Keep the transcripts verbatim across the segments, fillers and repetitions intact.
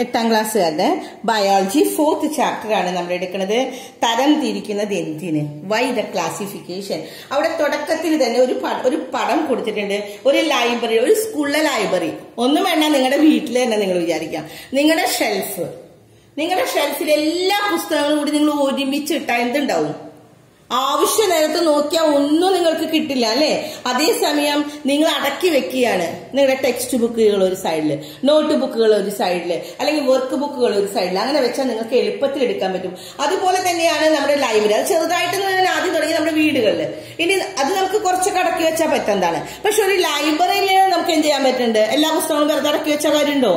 എട്ടാം ക്ലാസ്സുകാരുടെ biology fourth chapter ആണ് നമ്മൾ എടുക്കുന്നത്. തരം തിരിക്കുന്നത് എന്തിന്, വൈ ദ ക്ലാസിഫിക്കേഷൻ. അവിടെ തുടക്കത്തിൽ തന്നെ ഒരു ഒരു പടം കൊടുത്തിട്ടുണ്ട്. ഒരു ലൈബ്രറി, ഒരു സ്കൂളിലെ ലൈബ്രറി. ഒന്നും വേണ്ട, നിങ്ങളുടെ വീട്ടിൽ തന്നെ നിങ്ങൾ വിചാരിക്കാം. നിങ്ങളുടെ ഷെൽഫ്, നിങ്ങളുടെ ഷെൽഫിൽ എല്ലാ പുസ്തകങ്ങളും കൂടി നിങ്ങൾ ഒരുമിച്ചിട്ടാ എന്തുണ്ടാവും? ആവശ്യ നേരത്ത് നോക്കിയാൽ ഒന്നും നിങ്ങൾക്ക് കിട്ടില്ല അല്ലെ. അതേസമയം നിങ്ങൾ അടക്കി വെക്കുകയാണ് നിങ്ങളുടെ ടെക്സ്റ്റ് ബുക്കുകൾ ഒരു സൈഡില്, നോട്ട് ബുക്കുകൾ ഒരു സൈഡില്, അല്ലെങ്കിൽ വർക്ക് ബുക്കുകൾ ഒരു സൈഡിൽ. അങ്ങനെ വെച്ചാൽ നിങ്ങൾക്ക് എളുപ്പത്തിൽ എടുക്കാൻ പറ്റും. അതുപോലെ തന്നെയാണ് നമ്മുടെ ലൈബ്രറി. അത് ചെറുതായിട്ട് ആദ്യം തുടങ്ങി നമ്മുടെ വീടുകളിൽ. ഇനി അത് നമുക്ക് കുറച്ചൊക്കെ അടക്കി വെച്ചാൽ പറ്റുന്നതാണ്. പക്ഷെ ഒരു ലൈബ്രറിയിൽ നമുക്ക് എന്ത് ചെയ്യാൻ പറ്റുന്നുണ്ട്? എല്ലാ പുസ്തകങ്ങളും വെറുതെ അടക്കി വെച്ചാൽ കാര്യമുണ്ടോ?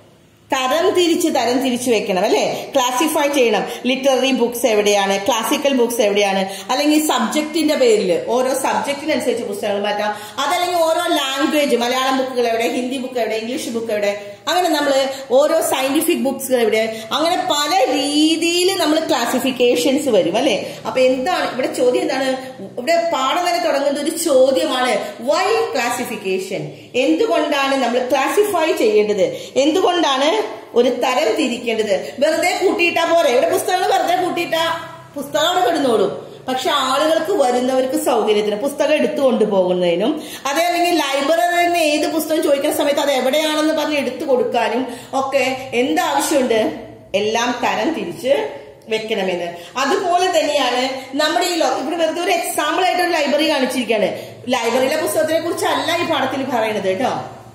തരം തിരിച്ച് തരം തിരിച്ചു വെക്കണം അല്ലെ. ക്ലാസിഫൈ ചെയ്യണം. ലിറ്റററി ബുക്സ് എവിടെയാണ്, ക്ലാസിക്കൽ ബുക്സ് എവിടെയാണ്, അല്ലെങ്കിൽ സബ്ജക്റ്റിന്റെ പേരിൽ ഓരോ സബ്ജക്റ്റിനനുസരിച്ച് പുസ്തകങ്ങൾ മാറ്റാം. അതല്ലെങ്കിൽ ഓരോ ലാംഗ്വേജ്, മലയാളം ബുക്കുകൾ എവിടെ, ഹിന്ദി ബുക്ക് എവിടെ, ഇംഗ്ലീഷ് ബുക്ക് എവിടെ, അങ്ങനെ നമ്മൾ ഓരോ സയന്റിഫിക് ബുക്സുകൾ എവിടെ, അങ്ങനെ പല രീതിയിൽ നമ്മൾ ക്ലാസിഫിക്കേഷൻസ് വരും അല്ലെ. അപ്പൊ എന്താണ് ഇവിടെ ചോദ്യം? എന്താണ് ഇവിടെ പാഠം തന്നെ തുടങ്ങുന്നത്? ഒരു ചോദ്യമാണ്. Why classification? എന്തുകൊണ്ടാണ് നമ്മൾ ക്ലാസിഫൈ ചെയ്യേണ്ടത്? എന്തുകൊണ്ടാണ് ഒരു തരം തിരിക്കേണ്ടത്? വെറുതെ കൂട്ടിയിട്ടാ പോരെ? ഇവിടെ പുസ്തകങ്ങൾ വെറുതെ കൂട്ടിയിട്ടാ പുസ്തകം അവിടെ കിടന്നോളും. പക്ഷെ ആളുകൾക്ക്, വരുന്നവർക്ക് സൗകര്യത്തിന് പുസ്തകം എടുത്തു കൊണ്ടുപോകുന്നതിനും, അതേ അല്ലെങ്കിൽ ലൈബ്രറിയിൽ തന്നെ ഏത് പുസ്തകം ചോദിക്കുന്ന സമയത്ത് അത് എവിടെയാണെന്ന് പറഞ്ഞ് എടുത്തു കൊടുക്കാനും ഒക്കെ എന്താവശ്യമുണ്ട്? എല്ലാം തരം തിരിച്ച് വെക്കണമെന്ന്. അതുപോലെ തന്നെയാണ് നമ്മുടെ ഈ ഇവിടെ വെറുതെ ഒരു എക്സാമ്പിൾ ആയിട്ട് ഒരു ലൈബ്രറി കാണിച്ചിരിക്കുകയാണ്. ലൈബ്രറിയിലെ പുസ്തകത്തിനെ കുറിച്ചല്ല ഈ പാഠത്തിൽ പറയുന്നത് കേട്ടോ.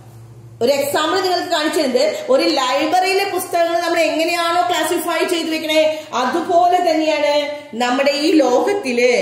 ഒരു എക്സാമ്പിൾ നിങ്ങൾക്ക് കാണിച്ചിട്ടുണ്ട്. ഒരു ലൈബ്രറിയിലെ പുസ്തകങ്ങൾ നമ്മൾ എങ്ങനെയാണോ ക്ലാസിഫൈ ചെയ്ത് വെക്കണേ, അതുപോലെ തന്നെയാണ് നമ്മുടെ ഈ ലോകത്തില്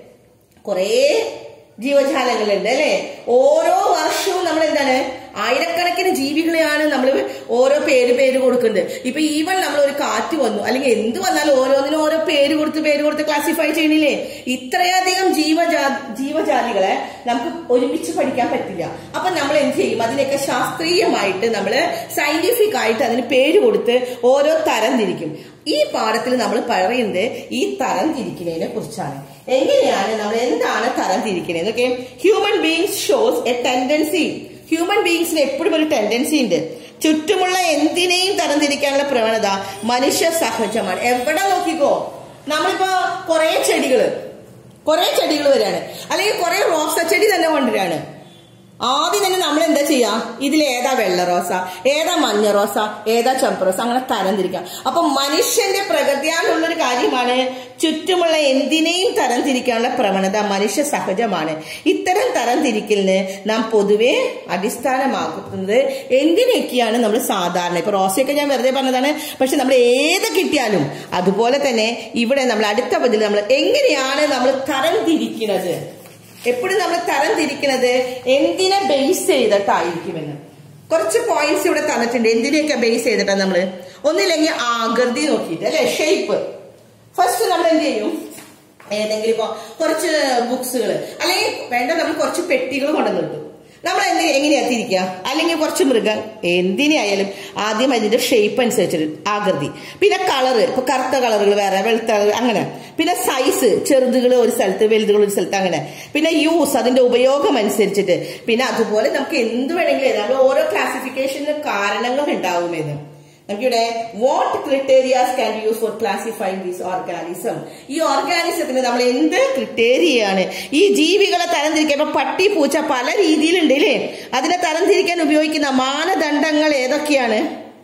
കുറെ ജീവജാലങ്ങളുണ്ട് അല്ലെ. ഓരോ വർഷവും നമ്മൾ എന്താണ്, ആയിരക്കണക്കിന് ജീവികളെയാണ് നമ്മൾ ഓരോ പേര് പേര് കൊടുക്കുന്നത്. ഇപ്പൊ ഈവൻ നമ്മൾ ഒരു കാറ്റ് വന്നു അല്ലെങ്കിൽ എന്ത് വന്നാലും ഓരോന്നിനും ഓരോ പേര് കൊടുത്ത് പേര് കൊടുത്ത് ക്ലാസിഫൈ ചെയ്യണില്ലേ. ഇത്രയധികം ജീവജാ ജീവജാതികളെ നമുക്ക് ഒരുമിച്ച് പഠിക്കാൻ പറ്റില്ല. അപ്പൊ നമ്മൾ എന്ത് ചെയ്യും? അതിനൊക്കെ ശാസ്ത്രീയമായിട്ട് നമ്മൾ സയന്റിഫിക് ആയിട്ട് അതിന് പേര് കൊടുത്ത് ഓരോ തരം തിരിക്കും. ഈ പാഠത്തിൽ നമ്മൾ പറയുന്നത് ഈ തരം തിരിക്കുന്നതിനെ കുറിച്ചാണ്. എങ്ങനെയാണ് നമ്മൾ എന്താണ് തരം തിരിക്കുന്നത്? Okay, human beings shows a tendency. Human ബീങ്സിന് എപ്പോഴും ഒരു ടെൻഡൻസി ഉണ്ട്. ചുറ്റുമുള്ള എന്തിനേയും തരംതിരിക്കാനുള്ള പ്രവണത മനുഷ്യ സഹജമാണ്. എവിടെ നോക്കിക്കോ, നമ്മളിപ്പോ കുറെ ചെടികള് കുറെ ചെടികൾ വരികയാണ്, അല്ലെങ്കിൽ കുറെ റോസ ചെടി തന്നെ കൊണ്ടുവരികയാണ്. ആദ്യം തന്നെ നമ്മൾ എന്താ ചെയ്യാ? ഇതിൽ ഏതാ വെള്ള റോസ, ഏതാ മഞ്ഞ റോസ, ഏതാ ചുവപ്പ് റോസ, അങ്ങനെ തരംതിരിക്കാം. അപ്പൊ മനുഷ്യന്റെ പ്രകൃതിയാലുള്ളൊരു കാര്യമാണ് ചുറ്റുമുള്ള എന്തിനേയും തരംതിരിക്കാനുള്ള പ്രവണത മനുഷ്യ സഹജമാണ്. ഇത്തരം തരംതിരിക്കലിന് നാം പൊതുവെ അടിസ്ഥാനമാക്കുന്നത് എന്തിനൊക്കെയാണ് നമ്മൾ സാധാരണ, ഇപ്പൊ റോസയൊക്കെ ഞാൻ വെറുതെ പറഞ്ഞതാണ്, പക്ഷെ നമ്മൾ ഏത് കിട്ടിയാലും അതുപോലെ തന്നെ ഇവിടെ നമ്മൾ അടുത്ത പതിൽ നമ്മൾ എങ്ങനെയാണ് നമ്മൾ തരംതിരിക്കുന്നത്, എപ്പോഴും നമ്മൾ തരം തിരിക്കുന്നത് എന്തിനെ ബേസ് ചെയ്തിട്ടായിരിക്കുമെന്ന് കുറച്ച് പോയിന്റ്സ് ഇവിടെ തന്നിട്ടുണ്ട്. എന്തിനെയൊക്കെ ബേസ് ചെയ്തിട്ടാണ് നമ്മള്? ഒന്നില്ലെങ്കിൽ ആകൃതി നോക്കിയിട്ട് അല്ലെ, ഷേപ്പ്. ഫസ്റ്റ് നമ്മൾ എന്ത് ചെയ്യും? ഏതെങ്കിലും ഇപ്പൊ കുറച്ച് ബുക്സുകൾ അല്ലെങ്കിൽ വേണ്ട നമ്മൾ കുറച്ച് പെട്ടികൾ കൊണ്ടുവന്ന് കിട്ടും. നമ്മൾ എന്ത് എങ്ങനെയാ തിരിക്കുക? അല്ലെങ്കിൽ കുറച്ച് മൃഗം, എന്തിനായാലും ആദ്യം അതിന്റെ ഷേപ്പ് അനുസരിച്ചിട്ട് ആകൃതി, പിന്നെ കളറ്, ഇപ്പൊ കറുത്ത കളറുകൾ വേറെ, വെളുത്ത കളർ അങ്ങനെ, പിന്നെ സൈസ്, ചെറുതുകൾ ഒരു സ്ഥലത്ത് വലുതുകൾ ഒരു സ്ഥലത്ത് അങ്ങനെ, പിന്നെ യൂസ്, അതിന്റെ ഉപയോഗം അനുസരിച്ചിട്ട്, പിന്നെ അതുപോലെ നമുക്ക് എന്ത് വേണമെങ്കിലും നമ്മൾ ഓരോ ക്ലാസിഫിക്കേഷന് കാരണങ്ങൾ ഉണ്ടാവുമെന്ന്. നമുക്കിവിടെ what criterias can be use for classifying these organism. ഈ ഓർഗാനിസത്തിന് നമ്മൾ എന്ത് ക്രിട്ടേരിയാണ് ഈ ജീവികളെ തരംതിരിക്കാൻ? ഇപ്പൊ പട്ടി, പൂച്ച പല രീതിയിലുണ്ട് അല്ലേ. അതിനെ തരംതിരിക്കാൻ ഉപയോഗിക്കുന്ന മാനദണ്ഡങ്ങൾ ഏതൊക്കെയാണ്?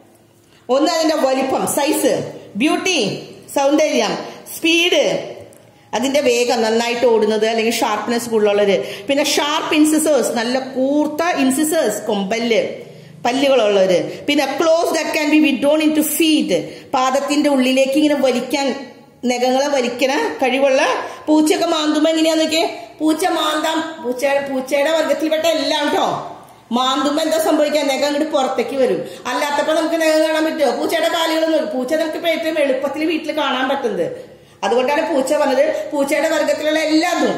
ഒന്ന് അതിന്റെ വലിപ്പം, സൈസ്, ബ്യൂട്ടി, സൗന്ദര്യം, സ്പീഡ്, അതിന്റെ വേഗം, നന്നായിട്ട് ഓടുന്നത് അല്ലെങ്കിൽ ഷാർപ്നെസ് കൂടുതലുള്ളത്, പിന്നെ ഷാർപ്പ് ഇൻസിസേഴ്സ്, നല്ല കൂർത്ത ഇൻസിസേഴ്സ്, കൊമ്പല്ല് പല്ലുകളുള്ളവര്, പിന്നെ claws that can be withdrawn into feet, പാദത്തിന്റെ ഉള്ളിലേക്ക് ഇങ്ങനെ വലിക്കാൻ, നഖങ്ങളെ വലിക്കണ കഴിവുള്ള. പൂച്ചയൊക്കെ മാന്തുമ്പോ എങ്ങനെയാന്ന് നോക്കിയേ, പൂച്ച മാന്താം, പൂച്ച പൂച്ചയുടെ വർഗത്തിൽപ്പെട്ട എല്ലാം കേട്ടോ. മാന്തുമ്പോ എന്താ സംഭവിക്കുക? നഖം അങ്ങോട്ട് പുറത്തേക്ക് വരും. അല്ലാത്തപ്പോ നമുക്ക് നഖം കാണാൻ പറ്റുമോ? പൂച്ചയുടെ കാലുകളൊന്നും, പൂച്ച നമുക്ക് ഇപ്പൊ ഏറ്റവും എളുപ്പത്തിൽ വീട്ടിൽ കാണാൻ പറ്റുന്നത്. അതുകൊണ്ടാണ് പൂച്ച വന്നത്. പൂച്ചയുടെ വർഗത്തിലുള്ള എല്ലാതും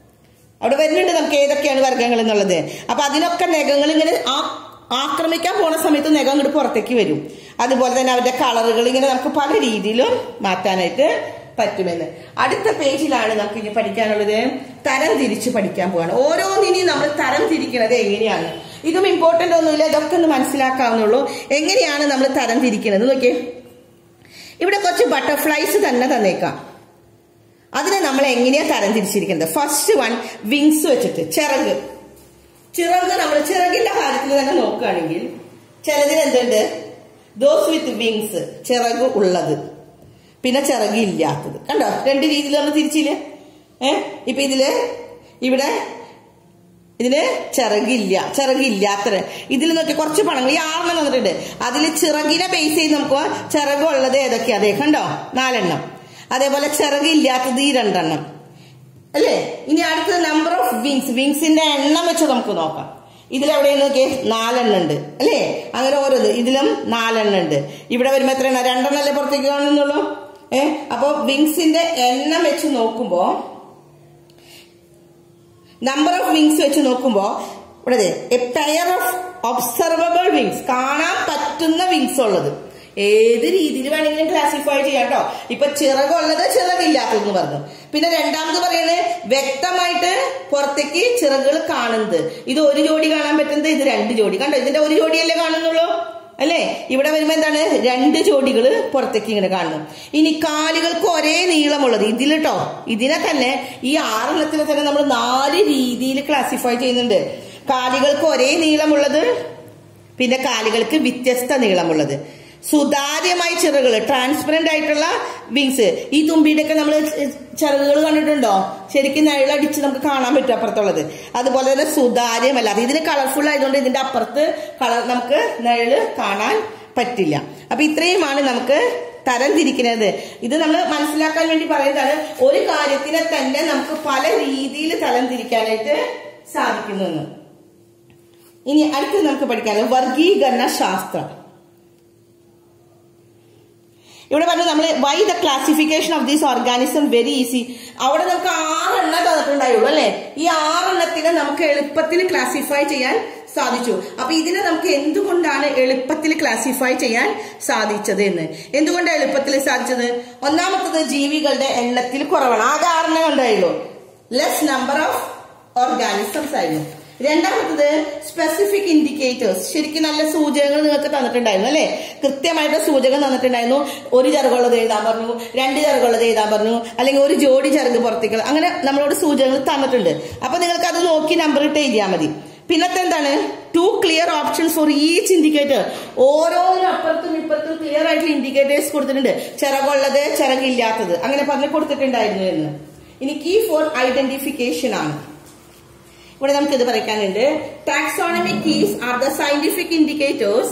അവിടെ വരുന്നുണ്ട്. നമുക്ക് ഏതൊക്കെയാണ് വർഗങ്ങൾ എന്നുള്ളത്. അപ്പൊ അതിനൊക്കെ നഖങ്ങൾ ഇങ്ങനെ ആ ആക്രമിക്കാൻ പോണ സമയത്ത് നഖം അങ്ങോട്ട് പുറത്തേക്ക് വരും. അതുപോലെ തന്നെ അവരുടെ കളറുകൾ ഇങ്ങനെ നമുക്ക് പല രീതിയിലും മാറ്റാനായിട്ട് പറ്റുമെന്ന്. അടുത്ത പേജിലാണ് നമുക്ക് ഇനി പഠിക്കാനുള്ളത്. തരം തിരിച്ച് പഠിക്കാൻ പോവാണ്. ഓരോന്നിനെയും നമ്മൾ തരം തിരിക്കുന്നത് എങ്ങനെയാണ്? ഇതും ഇമ്പോർട്ടന്റ് ഒന്നുമില്ല, ഇതൊക്കെ ഒന്ന് മനസ്സിലാക്കാവുന്നുള്ളൂ. എങ്ങനെയാണ് നമ്മൾ തരം തിരിക്കുന്നത് നോക്കിയേ. ഇവിടെ കുറച്ച് ബട്ടർഫ്ലൈസ് തന്നെ തന്നേക്കാം. അതിനെ നമ്മൾ എങ്ങനെയാ തരം തിരിച്ചിരിക്കുന്നത്? ഫസ്റ്റ് വൺ വിങ്സ് വെച്ചിട്ട്, ചിറക്. ചിറക് നമ്മൾ ചിറകിന്റെ കാര്യത്തിൽ തന്നെ നോക്കുകയാണെങ്കിൽ ചിലതിന് എന്തുണ്ട്? ദോസ് വിത്ത് വിങ്സ്, ചിറക് ഉള്ളത്, പിന്നെ ചിറക് ഇല്ലാത്തത്. കണ്ടോ, രണ്ട് രീതിയിൽ നമ്മൾ തിരിച്ചില്ല. ഏഹ് ഇപ്പൊ ഇതില് ഇവിടെ ഇതിന് ചിറകില്ല, ചിറകില്ലാത്ത ഇതിൽ നോക്കി കുറച്ച് പടങ്ങൾ ഈ ആറെണ്ണം തന്നിട്ടുണ്ട്. അതിൽ ചിറകിനെ ബേസ് ചെയ്ത് നമുക്ക് ചിറകുള്ളത് ഏതൊക്കെയാ? അതേ കണ്ടോ, നാലെണ്ണം. അതേപോലെ ചിറകില്ലാത്തത് ഈ രണ്ടെണ്ണം അല്ലേ. ഇനി അടുത്തത് നമ്പർ ഓഫ് വിങ്സ്, വിങ്സിന്റെ എണ്ണം വെച്ച് നമുക്ക് നോക്കാം. ഇതിലെവിടെയെന്ന് നോക്കിയേ, നാലെണ്ണം ഉണ്ട് അല്ലേ. അങ്ങനെ ഓരോന്ന് ഇതിലും നാലെണ്ണം ഉണ്ട്. ഇവിടെ വരുമ്പോ എത്രയാണ്? രണ്ടെണ്ണം അല്ലേ പുറത്തേക്ക് കാണുന്നുള്ളൂ. ഏഹ് അപ്പൊ വിങ്സിന്റെ എണ്ണം വെച്ച് നോക്കുമ്പോ, നമ്പർ ഓഫ് വിങ്സ് വെച്ച് നോക്കുമ്പോ ഇവിടെ a pair of observable wings, കാണാൻ പറ്റുന്ന വിങ്സ് ഉള്ളത്. ഏത് രീതിയിൽ വേണമെങ്കിലും ക്ലാസിഫൈ ചെയ്യാം കേട്ടോ. ഇപ്പൊ ചിറകുള്ളത് ചിറകില്ലാത്തതെന്ന് പറഞ്ഞു. പിന്നെ രണ്ടാമത് പറയുന്നത് വ്യക്തമായിട്ട് പുറത്തേക്ക് ചിറകുകൾ കാണുന്നത്. ഇത് ഒരു ജോഡി കാണാൻ പറ്റുന്നത്, ഇത് രണ്ട് ജോഡി. കണ്ടോ, ഇതിന്റെ ഒരു ജോഡിയല്ലേ കാണുന്നുള്ളൂ അല്ലേ. ഇവിടെ വരുമ്പോ എന്താണ്? രണ്ട് ജോഡികൾ പുറത്തേക്ക് ഇങ്ങനെ കാണുന്നു. ഇനി കാലുകൾക്ക് ഒരേ നീളമുള്ളത് ഇതിൽ കേട്ടോ. ഇതിനെ തന്നെ ഈ ആറെണ്ണത്തിനെ തന്നെ നമ്മൾ നാല് രീതിയിൽ ക്ലാസിഫൈ ചെയ്യുന്നുണ്ട്. കാലുകൾക്ക് ഒരേ നീളമുള്ളത്, പിന്നെ കാലുകൾക്ക് വ്യത്യസ്ത നീളമുള്ളത്, സുതാര്യമായ ചിറകുകൾ, ട്രാൻസ്പെറന്റ് ആയിട്ടുള്ള വിങ്സ്. ഈ തുമ്പിയുടെ ഒക്കെ നമ്മൾ ചിറകുകൾ കണ്ടിട്ടുണ്ടോ? ശരിക്കും നിഴലടിച്ച് നമുക്ക് കാണാൻ പറ്റും അപ്പുറത്തുള്ളത്. അതുപോലെ തന്നെ സുതാര്യമല്ലാതെ, ഇതിന് കളർഫുൾ ആയതുകൊണ്ട് ഇതിന്റെ അപ്പുറത്ത് കളർ നമുക്ക് നിഴല് കാണാൻ പറ്റില്ല. അപ്പൊ ഇത്രയുമാണ് നമുക്ക് തരം തിരിക്കുന്നത്. ഇത് നമ്മൾ മനസ്സിലാക്കാൻ വേണ്ടി പറയുന്നതാണ്. ഒരു കാര്യത്തിനെ തന്നെ നമുക്ക് പല രീതിയിൽ തരം തിരിക്കാനായിട്ട് സാധിക്കുന്നു. ഇനി അടുത്ത് നമുക്ക് പഠിക്കാനുള്ളത് വർഗീകരണ ശാസ്ത്രം. ഇവിടെ പറഞ്ഞു നമ്മൾ why the classification of these organism very easy. അവിടെ നമുക്ക് ആറെണ്ണം തന്നിട്ടുണ്ടായുള്ളൂ അല്ലെ. ഈ ആറെണ്ണത്തിനെ നമുക്ക് എളുപ്പത്തിൽ ക്ലാസിഫൈ ചെയ്യാൻ സാധിച്ചു. അപ്പൊ ഇതിനെ നമുക്ക് എന്തുകൊണ്ടാണ് എളുപ്പത്തിൽ ക്ലാസിഫൈ ചെയ്യാൻ സാധിച്ചത് എന്ന്? എന്തുകൊണ്ടാണ് എളുപ്പത്തിൽ സാധിച്ചത്? ഒന്നാമത്തത് ജീവികളുടെ എണ്ണത്തിൽ കുറവാണ്. ആകെ ആറെണ്ണം ഉണ്ടായുള്ളൂ. ലെസ് നമ്പർ ഓഫ് ഓർഗാനിസംസ് ആയിരുന്നു. രണ്ടാമത്തത് സ്പെസിഫിക് ഇൻഡിക്കേറ്റേഴ്സ്, ശരിക്കും നല്ല സൂചകങ്ങൾ നിങ്ങൾക്ക് തന്നിട്ടുണ്ടായിരുന്നു അല്ലെ. കൃത്യമായിട്ട് സൂചകം തന്നിട്ടുണ്ടായിരുന്നു. ഒരു ചിറകുള്ളത് എഴുതാൻ പറഞ്ഞു, രണ്ട് ചിറകുള്ളത് എഴുതാൻ പറഞ്ഞു, അല്ലെങ്കിൽ ഒരു ജോഡി ചിറക് പുറത്തേക്ക്, അങ്ങനെ നമ്മളോട് സൂചകങ്ങൾ തന്നിട്ടുണ്ട്. അപ്പൊ നിങ്ങൾക്ക് അത് നോക്കി നമ്പർ ഇട്ട് എഴുതിയാൽ മതി. പിന്നത്തെ എന്താണ്? Two clear options for each indicator. ഓരോന്നിനും അപ്പുറത്തും ഇപ്പുറത്തും ക്ലിയർ ആയിട്ടുള്ള ഇൻഡിക്കേറ്റേഴ്സ് കൊടുത്തിട്ടുണ്ട്. ചിറകുള്ളത്, ചിറകില്ലാത്തത്, അങ്ങനെ പറഞ്ഞു കൊടുത്തിട്ടുണ്ടായിരുന്നു എന്ന്. ഇനി കീ ഫോർ ഐഡന്റിഫിക്കേഷൻ ആണ്. ഇവിടെ നമുക്ക് ഇത് പറയാനുണ്ട്. Taxonomic keys are the scientific indicators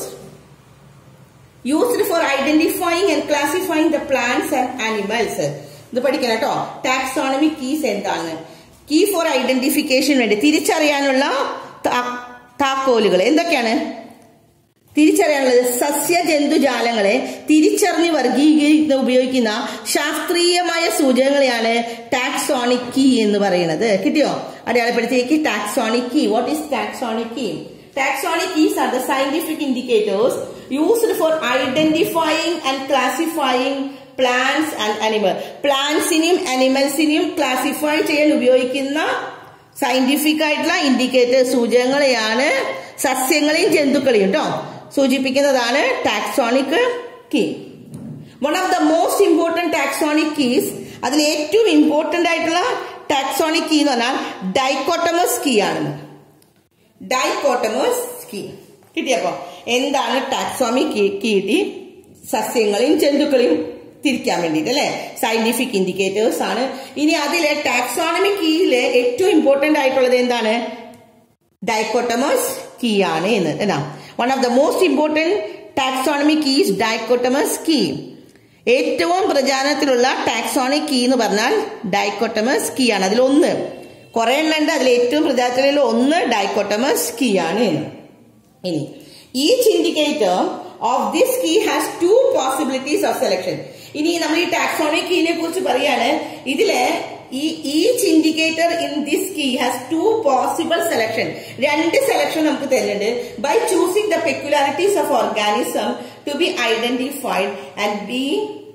used for identifying and classifying the plants and animals. ഇത് പഠിക്കണം കേട്ടോ. ടാക്സോണമിക് കീസ് എന്താണ്? കീ ഫോർ ഐഡന്റിഫിക്കേഷൻ വേണ്ടി തിരിച്ചറിയാനുള്ള താക്കോലുകൾ എന്തൊക്കെയാണ്? തിരിച്ചറിയാനുള്ളത് സസ്യ ജന്തുജാലങ്ങളെ തിരിച്ചറിഞ്ഞ് വർഗീകരിക്കുന്ന ഉപയോഗിക്കുന്ന ശാസ്ത്രീയമായ സൂചകങ്ങളെയാണ് ടാക്സോണിക് കീ എന്ന് പറയുന്നത്. കിട്ടിയോ? അടയാളപ്പെടുത്തിയേക്ക് taxonic key. What is taxonic key? Taxonic keys are the scientific indicators used for identifying and classifying plants and animals. Plantsiനെയും animalsiനെയും ക്ലാസിഫൈ ചെയ്യാൻ ഉപയോഗിക്കുന്ന സയന്റിഫിക് ആയിട്ടുള്ള ഇൻഡിക്കേറ്റേഴ്സ്, സൂചകങ്ങളെയാണ് സസ്യങ്ങളെയും ജന്തുക്കളെയും കേട്ടോ സൂചിപ്പിക്കുന്നതാണ് taxonic key. One of the most important taxonic keys, അതിൽ ഏറ്റവും ഇമ്പോർട്ടന്റ് ആയിട്ടുള്ള ടാക്സോണിക് കീ എന്ന് പറഞ്ഞാൽ ഡൈക്കോട്ടമസ് കീ ആണ്. ഡൈക്കോട്ടമസ് കീ കിട്ടിയപ്പോ എന്താണ് ടാക്സോണിക് കീ? കിട്ടി സസ്യങ്ങളെയും ജന്തുക്കളെയും തിരിക്കാൻ വേണ്ടിയിട്ട് അല്ലെ. സയന്റിഫിക് ഇൻഡിക്കേറ്റേഴ്സ് ആണ്. ഇനി അതിലെ ടാക്സോണമിക് കീയിലെ ഏറ്റവും ഇമ്പോർട്ടന്റ് ആയിട്ടുള്ളത് എന്താണ്? ഡൈക്കോട്ടമസ് കീ ആണ് എന്ന്. എന്നാ one of the most important taxonomic key is dichotomous key. ഏറ്റവും പ്രചാരത്തിലുള്ള ടാക്സോണിക് കീ എന്ന് പറഞ്ഞാൽ ഡൈക്കോട്ടമസ് കീ ആണ്. അതിലൊന്ന്, കുറെ എണ്ണം ഉണ്ട്, അതിൽ ഏറ്റവും പ്രചാരത്തിലുള്ള ഒന്ന് ഡൈക്കോട്ടമസ് കീ ആണ്. ഇനി each indicator of this key has two possibilities of selection. ഇനി നമ്മൾ ഈ ടാക്സോണിക് കീനെ കുറിച്ച് പറയാണ്. ഇതില് ഈ each indicator in this key has two possible selection. രണ്ട് സെലക്ഷൻ നമുക്ക് തരുന്നുണ്ട്. By choosing the peculiarities of organism to be identified and be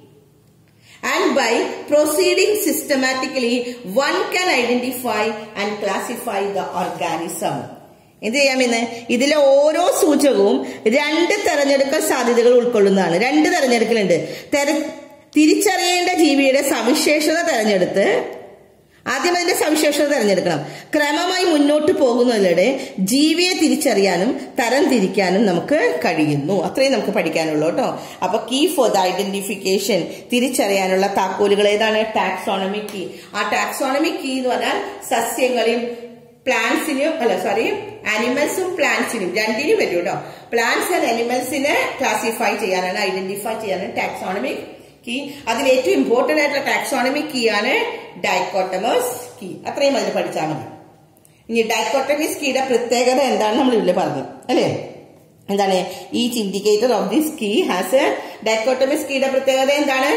and by proceeding systematically one can identify and classify the organism. എന്ത് ചെയ്യാമെന്ന് ഇതിലെ ഓരോ സൂചകവും രണ്ട് തെരഞ്ഞെടുക്കൽ സാധ്യതകൾ ഉൾക്കൊള്ളുന്നതാണ്. രണ്ട് തെരഞ്ഞെടുക്കലുണ്ട്. തെര തിരിച്ചറിയേണ്ട ജീവിയുടെ സവിശേഷത തെരഞ്ഞെടുത്ത് ആദ്യം അതിന്റെ സവിശേഷത തെരഞ്ഞെടുക്കണം. ക്രമമായി മുന്നോട്ട് പോകുന്നതിലൂടെ ജീവിയെ തിരിച്ചറിയാനും തരം തിരിക്കാനും നമുക്ക് കഴിയുന്നു. അത്രയും നമുക്ക് പഠിക്കാനുള്ളൂ കേട്ടോ. അപ്പൊ കീ ഫോർ ദ ഐഡന്റിഫിക്കേഷൻ, തിരിച്ചറിയാനുള്ള താക്കോലുകൾ ഏതാണ്? Taxonomic key. ആ ടാക്സോണമിക് കീ എന്ന് പറഞ്ഞാൽ സസ്യങ്ങളെയും പ്ലാന്റ്സിനും അല്ല സോറി ആനിമൽസും പ്ലാന്റ്സിനും രണ്ടിനും വരും കേട്ടോ. പ്ലാന്റ്സ് ആൻഡ് ആനിമൽസിനെ ക്ലാസിഫൈ ചെയ്യാനാണ്, ഐഡന്റിഫൈ ചെയ്യാനാണ് ടാക്സോണമിക് കീ. അതിൽ ഏറ്റവും ഇമ്പോർട്ടന്റ് ആയിട്ടുള്ള ടാക്സോണമിക് കീ ആണ് ഡൈക്കോട്ടമസ് കീ. അത്രയും അതിൽ പഠിച്ചാൽ മതി. ഇനി ഡൈക്കോട്ടമസ് കീയുടെ പ്രത്യേകത എന്താണെന്ന് നമ്മൾ ഇതിൽ പറഞ്ഞു അല്ലേ? എന്താണ്? Each indicator of this key has a dichotomous കീയുടെ പ്രത്യേകത എന്താണ്?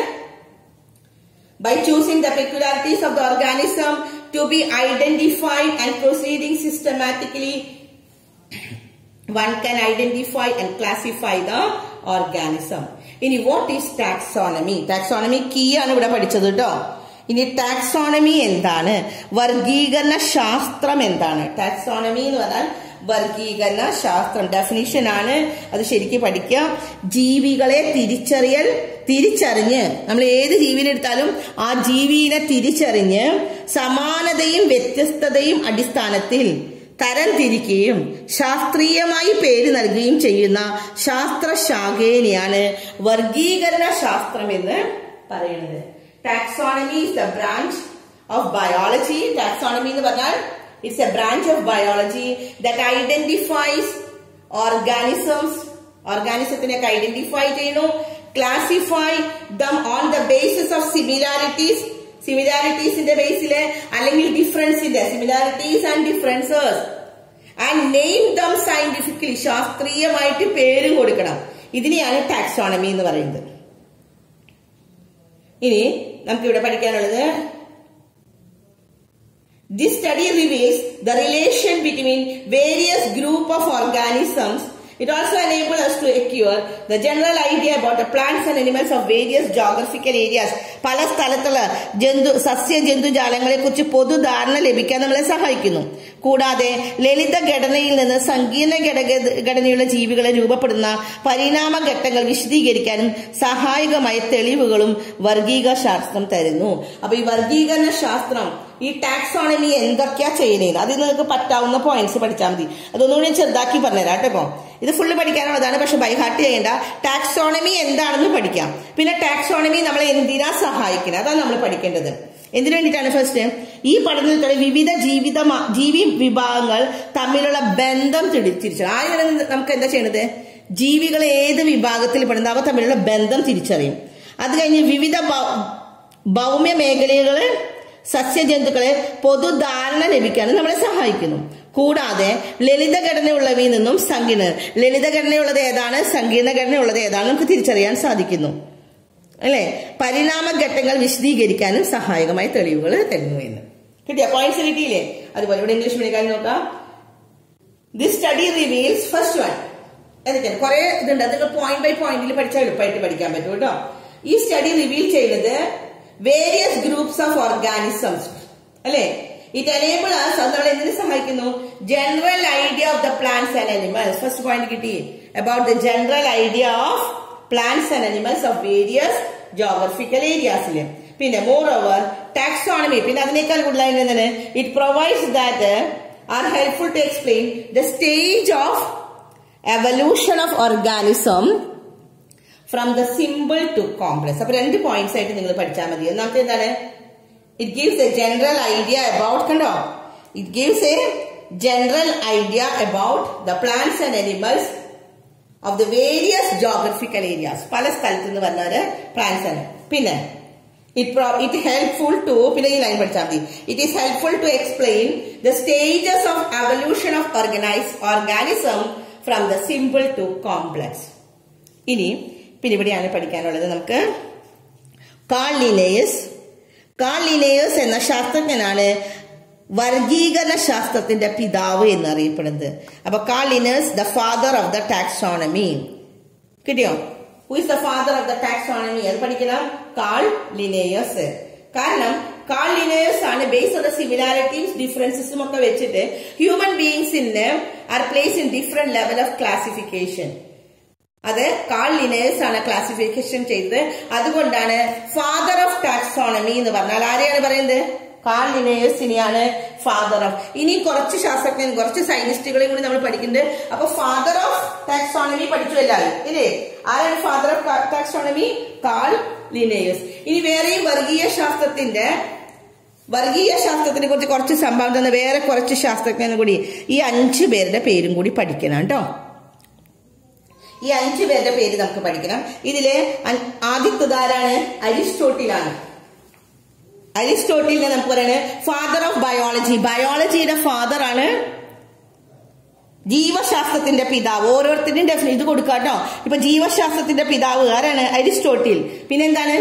By choosing the peculiarities of the organism to be identified and proceeding systematically, one can identify and classify the organism. ഇനി what is taxonomy? Taxonomy key ആണ് ഇവിടെ പഠിച്ചത് കേട്ടോ. ഇനി taxonomy എന്താണ്? വർഗീകരണ ശാസ്ത്രം എന്താണ്? ടാക്സോണമി എന്ന് പറഞ്ഞാൽ വർഗീകരണ ശാസ്ത്രം. ഡെഫിനിഷൻ ആണ്, അത് ശരിക്കും പഠിക്കാം. ജീവികളെ തിരിച്ചറിയൽ തിരിച്ചറിഞ്ഞ് നമ്മൾ ഏത് ജീവിനെടുത്താലും ആ ജീവിയെ തിരിച്ചറിഞ്ഞ് സമാനതയും വ്യത്യസ്തതയും അടിസ്ഥാനത്തിൽ തരം തിരിക്കുകയും ശാസ്ത്രീയമായി പേര് നൽകുകയും ചെയ്യുന്ന ശാസ്ത്രശാഖേനെയാണ് വർഗീകരണ ശാസ്ത്രം എന്ന് പറയുന്നത്. Taxonomy is the branch of biology. Taxonomy എന്ന് പറഞ്ഞാൽ it's a branch of biology that identifies organisms. organismത്തിനൊക്കെ ഐഡന്റിഫൈ ചെയ്യുന്നു, classify them on the basis of similarities. സിമിലാരിറ്റീസിന്റെ ബേസില് അല്ലെങ്കിൽ ഡിഫറൻസിന്റെ similarities and differences and name them scientifically, ശാസ്ത്രീയമായിട്ട് പേരും കൊടുക്കണം. ഇതിനെയാണ് ടാക്സോണമി എന്ന് പറയുന്നത്. ഇനി നമുക്ക് ഇവിടെ പഠിക്കാനുള്ളത് this study reveals the relation between various group of organisms. It also enables us to acquire the general idea about the plants and animals of various geographical areas. പല സ്ഥലത്തുള്ള ജന്തു സസ്യ ജന്തുജാലങ്ങളെ കുറിച്ച് പൊതുധാരണ ലഭിക്കാൻ നമ്മളെ സഹായിക്കുന്നു. കൂടാതെ ലളിത ഘടനയിൽ നിന്ന് സങ്കീർണ ഘടനയുള്ള ജീവികളെ രൂപപ്പെടുന്ന പരിണാമ ഘട്ടങ്ങൾ വിശദീകരിക്കാനും സഹായകമായ തെളിവുകളും വർഗീകരണ ശാസ്ത്രം തരുന്നു. അപ്പൊ ഈ വർഗീകരണ ശാസ്ത്രം, ഈ ടാക്സോണമി എന്തൊക്കെയാ ചെയ്യുന്നത്, അതിൽ നിങ്ങൾക്ക് പറ്റാവുന്ന പോയിന്റ്സ് പഠിച്ചാൽ മതി. അതൊന്നുകൂടി ചെറുതാക്കി പറഞ്ഞുതരാം കേട്ടോ. ഇത് ഫുള്ള് പഠിക്കാനുള്ളതാണ്, പക്ഷെ ബൈഹാർട്ട് ചെയ്യേണ്ട. ടാക്സോണമി എന്താണെന്ന് പഠിക്കാം. പിന്നെ ടാക്സോണമി നമ്മളെ എന്തിനാ സഹായിക്കുന്നത്, അതാണ് നമ്മൾ പഠിക്കേണ്ടത്. എന്തിനു വേണ്ടിയിട്ടാണ്? ഫസ്റ്റ് ഈ പഠനത്തിലൂടെ വിവിധ ജീവിത ജീവി വിഭാഗങ്ങൾ തമ്മിലുള്ള ബന്ധം തിരിച്ചറിയും. ആദ്യം നമുക്ക് എന്താ ചെയ്യണത്? ജീവികൾ ഏത് വിഭാഗത്തിൽ പെടുന്നത് അവ തമ്മിലുള്ള ബന്ധം തിരിച്ചറിയും. അത് കഴിഞ്ഞ് വിവിധ ഭൗമ്യ മേഖലകള് സസ്യജന്തുക്കളെ പൊതുധാരണ ലഭിക്കാനും നമ്മളെ സഹായിക്കുന്നു. കൂടാതെ ലളിത ഘടനയുള്ളവയിൽ നിന്നും സങ്കീർണ ലളിത ഘടനയുള്ളത് ഏതാണ്, സങ്കീർണ ഘടനയുള്ളത് ഏതാണ് നമുക്ക് തിരിച്ചറിയാൻ സാധിക്കുന്നു അല്ലെ? പരിണാമ ഘട്ടങ്ങൾ വിശദീകരിക്കാനും സഹായകമായ തെളിവുകൾ തരുന്നു എന്ന് കിട്ടിയ പോയിന്റ്സ് കിട്ടിയില്ലേ? അതുപോലെ ഇവിടെ ഇംഗ്ലീഷ് മീഡിയം നോക്കാം. This study reveals first one എന്നിട്ട് കുറെ ഇതുണ്ട്, അത് പോയിന്റ് ബൈ പോയിന്റിൽ പഠിച്ചാൽ എളുപ്പമായിട്ട് പഠിക്കാൻ പറ്റും കേട്ടോ. ഈ സ്റ്റഡി റിവീൽ ചെയ്യുന്നത് വേരിയസ് ഗ്രൂപ്പ്സ് ഓഫ് ഓർഗാനിസംസ് അല്ലെ? ഇറ്റ് എനേബിൾ us, അത് നമ്മളെ എന്തിനു സഹായിക്കുന്നു? General idea of the plants and animals. First point കിട്ടി, about the general idea of plants and animals of various geographical ഏരിയാസില്. പിന്നെ മോർ ഓവർ ടാക്സോണമി, പിന്നെ അതിനേക്കാൾ കൂടുതലായിട്ട് എന്താണ്, it provides that are helpful to explain the stage of evolution of organism from the simple to complex. അപ്പൊ രണ്ട് points ആയിട്ട് നിങ്ങൾ പഠിച്ചാൽ മതി. ഒന്നാമത്തെ എന്താണ്? It gives a general idea about, കണ്ടോ, it gives a general idea about the plants and animals of the various geographical areas. പല സ്ഥലത്ത് നിന്ന് വന്നവര് പ്ലാന്റ്സ് ആണ്. പിന്നെ ഇറ്റ് ഇറ്റ് ഹെൽപ്ഫുൾ ടു, പിന്നെ ഈ ലൈൻ പഠിച്ചാൽ മതി, it is helpful to explain the stages of evolution of organise organism from the simple to complex. ഇനി പിന്നെ ഇവിടെയാണ് പഠിക്കാനുള്ളത് നമുക്ക്. കാൾ ലിനേയസ് കാൾ ലിനേയസ് എന്ന ശാസ്ത്രജ്ഞനാണ് വർഗീകരണ ശാസ്ത്രത്തിന്റെ പിതാവ് എന്നറിയപ്പെടുന്നത്. അപ്പൊ Carl Linnaeus the father of the taxonomy. കിട്ടിയോ? Who is the father of the taxonomy? അത് പഠിക്കണം, കാൾ ലിനേയസ്. കാരണം കാൾ ലിനേഴ്സ് ആണ് ബേസ്ഡ് ഓൺ ദ സിമിലാരിറ്റീസ് ഡിഫറൻസസും ഒക്കെ വെച്ചിട്ട് ഹ്യൂമൻ ബീയിങ്സിന് are place in different level of classification. അത് കാൾ ലിനേഴ്സ് ആണ് ക്ലാസിഫിക്കേഷൻ ചെയ്തത്. അതുകൊണ്ടാണ് ഫാദർ ഓഫ് ടാക്സോണമി എന്ന് പറഞ്ഞാൽ ആരെയാണ് പറയുന്നത്? കാൾ ലിനേഴ്സിനെയാണ് ഫാദർ ഓഫ്. ഇനി കുറച്ച് ശാസ്ത്രജ്ഞൻ കുറച്ച് സയന്റിസ്റ്റുകളെയും കൂടി നമ്മൾ പഠിക്കുന്നുണ്ട്. അപ്പൊ ഫാദർ ഓഫ് ടാക്സോണമി പഠിച്ചു എല്ലാവരും ഇല്ലേ? ആരാണ് father of taxonomy? Carl Linnaeus. ഇനി വേറെയും വർഗീയ ശാസ്ത്രത്തിന്റെ വർഗീയ ശാസ്ത്രത്തിനെ കുറിച്ച് കുറച്ച് സംഭവം തന്ന വേറെ കുറച്ച് ശാസ്ത്രജ്ഞനും കൂടി ഈ അഞ്ചു പേരുടെ പേരും കൂടി പഠിക്കണം കേട്ടോ. ഈ അഞ്ചു പേരുടെ പേര് നമുക്ക് പഠിക്കണം. ഇതില് ആദ്യത്തുകാരാണ് അരിസ്റ്റോട്ടിലാണ്. അരിസ്റ്റോട്ടിലിനെ നമുക്ക് പറയുന്നത് ഫാദർ ഓഫ് ബയോളജി. ബയോളജിയുടെ ഫാദർ ആണ്, ജീവശാസ്ത്രത്തിന്റെ പിതാവ്. ഓരോരുത്തരുടെയും ഡെഫിനിഷൻ ഇത് കൊടുക്കാം കേട്ടോ. ഇപ്പൊ ജീവശാസ്ത്രത്തിന്റെ പിതാവ് ആരാണ്? അരിസ്റ്റോട്ടിൽ. പിന്നെന്താണ്?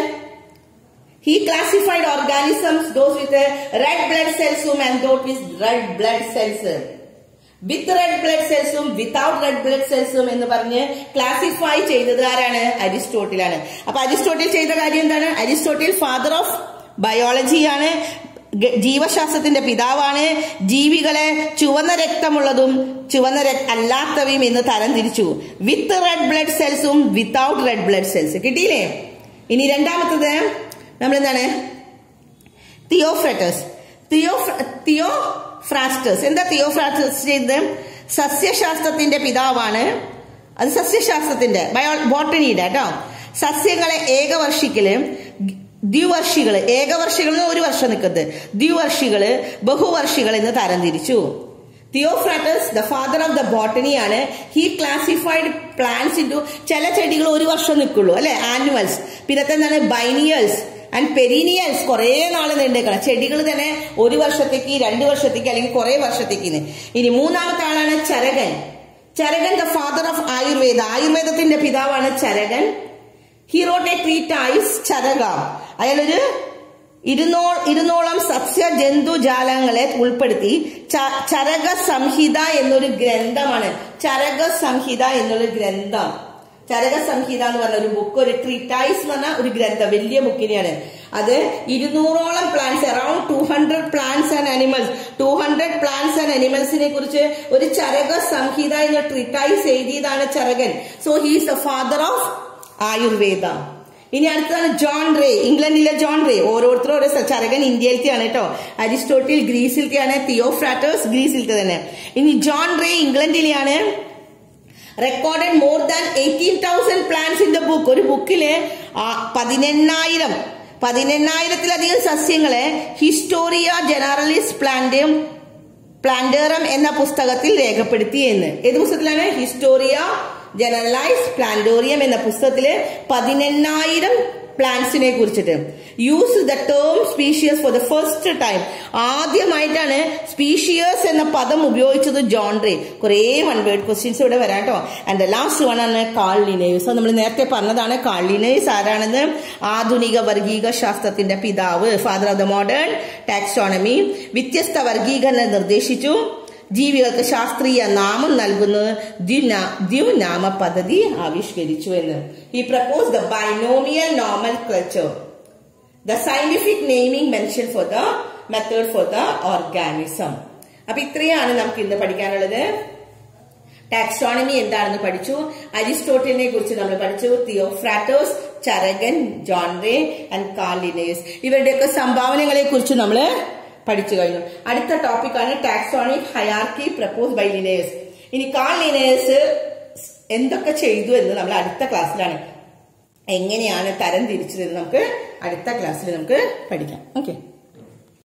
He classified organisms, those with red blood cells and those with red blood cells. With red blood cells, without red blood cells എന്ന് പറഞ്ഞ് ക്ലാസിഫൈ ചെയ്തത് ആരാണ്? അരിസ്റ്റോട്ടിലാണ്. അപ്പൊ അരിസ്റ്റോട്ടിൽ ചെയ്ത കാര്യം എന്താണ്? അരിസ്റ്റോട്ടിൽ ഫാദർ ഓഫ് ബയോളജിയാണ്, ജീവശാസ്ത്രത്തിന്റെ പിതാവാണ്. ജീവികളെ ചുവന്ന രക്തമുള്ളതും ചുവന്ന അല്ലാത്തവയും എന്ന് തരംതിരിച്ചു. വിത്ത് റെഡ് ബ്ലഡ് സെൽസും വിത്തൗട്ട് റെഡ് ബ്ലഡ് സെൽസ്. കിട്ടിയില്ലേ? ഇനി രണ്ടാമത്തത് നമ്മളെന്താണ്? തിയോഫ്രാറ്റസ്. Theo Theophrastus. എന്താ തിയോഫ്രാസ്റ്റസ് ചെയ്തത്? സസ്യശാസ്ത്രത്തിന്റെ പിതാവാണ്. അത് സസ്യശാസ്ത്രത്തിന്റെ ബയോ ബോട്ടണിയുടെ കേട്ടോ. സസ്യങ്ങളെ ഏകവർഷിക്കല്, ദ്വിവർഷികള്, ഏകവർഷികൾ ഒരു വർഷം നിൽക്കുന്നത്, ദ്വിവർഷികള്, ബഹുവർഷികൾ എന്ന് തരംതിരിച്ചു. Theophrastus the father of the botany ആണ്. ഹി ക്ലാസിഫൈഡ് പ്ലാന്റ്സ് ഇൻടു, ചില ചെടികൾ ഒരു വർഷം നിൽക്കുള്ളൂ അല്ലെ, ആനുവൽസ്. പിന്നത്തെ എന്താണ്? Biennials and perennials. കുറെ നാള് നീണ്ടേക്കണം ചെടികൾ തന്നെ, ഒരു വർഷത്തേക്ക്, രണ്ടു വർഷത്തേക്ക്, അല്ലെങ്കിൽ കുറെ വർഷത്തേക്ക്. ഇനി മൂന്നാമത്തെ ആളാണ് Charakan. Charakan the father of Ayurveda. ആയുർവേദത്തിന്റെ പിതാവാണ് Charakan. He wrote a treatise Charaka. അയാളൊരു ഇരുന്നോ ഇരുന്നോളം സസ്യ ജന്തുജാലങ്ങളെ ഉൾപ്പെടുത്തി ചരക സംഹിത എന്നൊരു ഗ്രന്ഥമാണ്. ചരക സംഹിത എന്നൊരു ഗ്രന്ഥം, ചരക സംഹിത എന്ന് പറഞ്ഞ ഒരു ബുക്ക്, ഒരു ട്രീറ്റൈസ് എന്ന് പറഞ്ഞ ഒരു ഗ്രന്ഥം, വലിയ ബുക്കിനെയാണ്. അത് ഇരുന്നൂറോളം plants, around two hundred plants and animals, two hundred plants and അനിമൽസിനെ കുറിച്ച് ഒരു ചരക സംഹിത എന്ന ട്രീറ്റൈസ് എഴുതിയതാണ് Charakan. So he is the father of Ayurveda. ഇനി അടുത്തതാണ് ജോൺ റേ. ഇംഗ്ലണ്ടിലെ ജോൺ റേ. ഓരോരുത്തരും ഓരോ ചരകൻ ഇന്ത്യയിലത്തെയാണ് കേട്ടോ. അരിസ്റ്റോട്ടിൽ ഗ്രീസിലത്തെയാണ്. തിയോഫ്രാറ്റസ് ഗ്രീസിലത്തെ തന്നെ. ഇനി ജോൺ റേ ഇംഗ്ലണ്ടിലെയാണ്. Recorded more than eighteen thousand plants in the book. ഒരു ബുക്കില് പതിനെണ്ണായിരം പതിനെണ്ണായിരത്തിലധികം സസ്യങ്ങളെ ഹിസ്റ്റോറിയ ജനറലിസ് പ്ലാന്റേം പ്ലാന്റേറം എന്ന പുസ്തകത്തിൽ രേഖപ്പെടുത്തി എന്ന്. ഏത് പുസ്തകത്തിലാണ്? ഹിസ്റ്റോറിയ ജനറലൈസ് പ്ലാന്റോറിയം എന്ന പുസ്തകത്തില് പതിനെണ്ണായിരം പ്ലാന്റ്സിനെ കുറിച്ചിട്ട്. Use the term species for the first time. ആദ്യമായിട്ടാണ് സ്പീഷിയസ് എന്ന പദം ഉപയോഗിച്ചത് ജോൺ റേ. കുറെ വൺ വേർഡ് ക്വസ്റ്റ്യൻസ് ഇവിടെ വരാം കേട്ടോ. ആൻഡ് ദ ലാസ്റ്റ് വൺ ആണ് കാൾ ലിനേഴ്സ്. നമ്മൾ നേരത്തെ പറഞ്ഞതാണ് കാൾ ലിനേഴ്സ് ആരാണെന്ന്. ആധുനിക വർഗീക ശാസ്ത്രത്തിന്റെ പിതാവ്, father of the modern taxonomy. വ്യത്യസ്ത വർഗീകരണം നിർദ്ദേശിച്ചു. ജീവികൾക്ക് ശാസ്ത്രീയ നാമം നൽകുന്നത് ദ്വിനാമ പദ്ധതി ആവിഷ്കരിച്ചു എന്ന്. He propose the binomial nomenclature, the scientific naming mention for the method for the organism. അപ്പൊ ഇത്രയാണ് നമുക്ക് ഇന്ന് പഠിക്കാനുള്ളത്. ടാക്സോണമി എന്താണെന്ന് പഠിച്ചു. അരിസ്റ്റോട്ടിലിനെ കുറിച്ച് നമ്മൾ പഠിച്ചു. Theophrastus, Charakan, John Ray and Carl Linnaeus. ഇവരുടെയൊക്കെ സംഭാവനകളെ കുറിച്ച് നമ്മൾ പഠിച്ചു കഴിഞ്ഞു. അടുത്ത ടോപ്പിക്കാണ് taxonic hierarchy propose by Linnaeus. ഇനി കാൾ ലിനേഴ്സ് എന്തൊക്കെ ചെയ്തു എന്ന് നമ്മൾ അടുത്ത ക്ലാസ്സിലാണ്, എങ്ങനെയാണ് തരം തിരിച്ചതെന്ന് നമുക്ക് അടുത്ത ക്ലാസ്സിൽ നമുക്ക് പഠിക്കാം. ഓക്കെ.